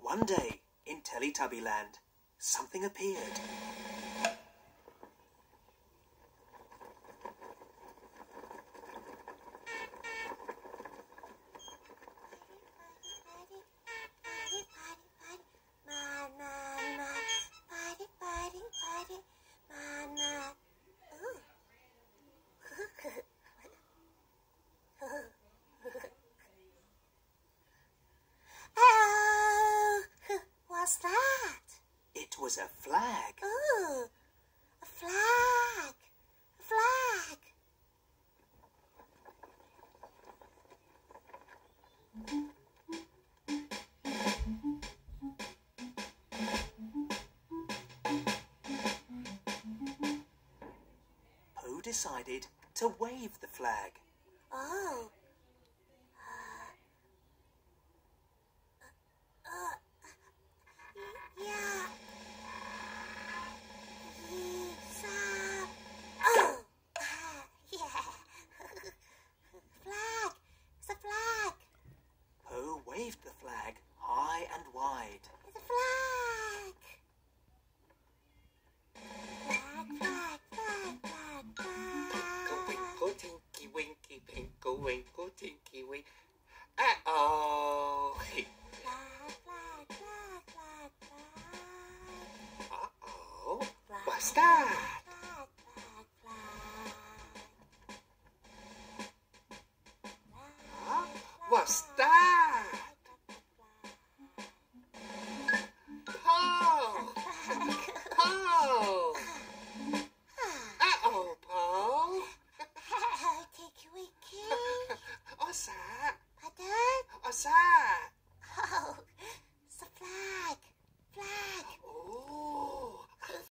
One day, in Teletubby Land, something appeared. What's that? It was a flag. Ooh, a flag. A flag. Po decided to wave the flag. Oh. Yeah. Oh. Yeah. Flag. It's a flag. Po waved the flag high and wide. It's a flag. Flag, flag, flag, flag, flag. Twinkle, tinky, winky, twinkle, winkle.